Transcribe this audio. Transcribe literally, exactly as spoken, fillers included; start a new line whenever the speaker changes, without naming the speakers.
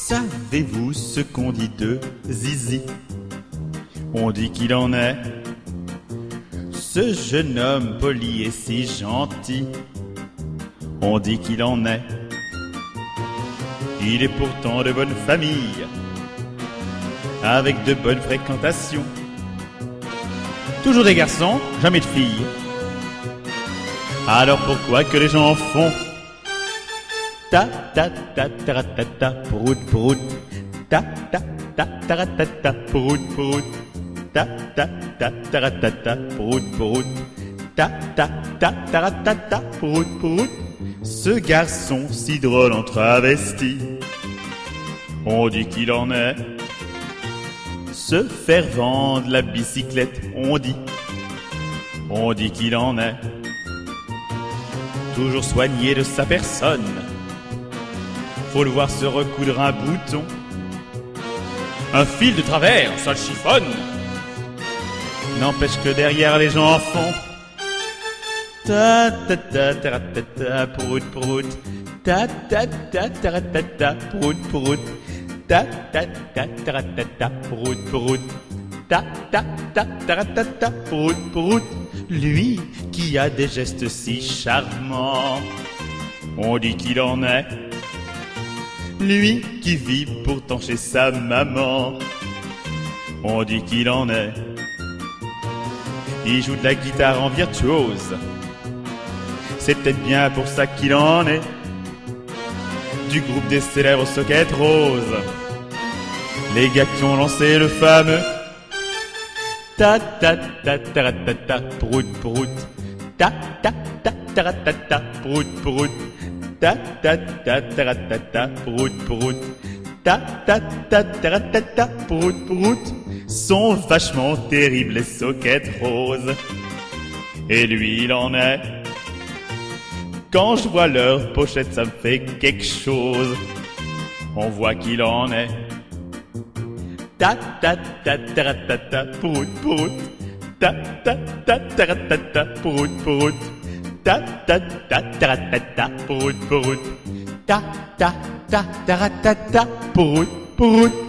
Savez-vous ce qu'on dit de Zizi? On dit qu'il en est. Ce jeune homme poli et si gentil, on dit qu'il en est. Il est pourtant de bonne famille, avec de bonnes fréquentations. Toujours des garçons, jamais de filles. Alors pourquoi que les gens en font? Ta ta ta ta ta ta prout prout. Ta ta ta ta ta ta prout prout. Ta ta ta ta ta ta prout prout. Ta ta ta ta ta ta prout prout. Ce garçon si drôle en travesti, on dit qu'il en est. Se faire vendre la bicyclette, on dit, on dit qu'il en est. Toujours soigné de sa personne, faut le voir se recoudre un bouton. Un fil de travers, ça le chiffonne. N'empêche que derrière les gens en font. Ta ta ta ta ta ta prout prout. Ta ta ta ta ta ta prout prout. Ta ta ta ta ta ta prout prout. Ta ta ta ta ta ta prout prout. Lui qui a des gestes si charmants, on dit qu'il en est. Lui qui vit pourtant chez sa maman, on dit qu'il en est. Il joue de la guitare en virtuose, c'est peut-être bien pour ça qu'il en est. Du groupe des célèbres Socket Rose, les gars qui ont lancé le fameux ta ta ta ta ta ta prout prout. Ta ta ta ta ta ta prout prout. Ta ta ta ta ta ta prout prout. Ta ta ta ta ta ta prout prout. Sont vachement terribles les Socket Rose, et lui il en est. Quand je vois leur pochette ça me fait quelque chose, on voit qu'il en est. Ta ta ta ta ta ta prout prout. Ta ta ta ta ta ta prout prout. Ta ta ta ta ta ta prout prout. Ta ta ta ta ta ta prout prout.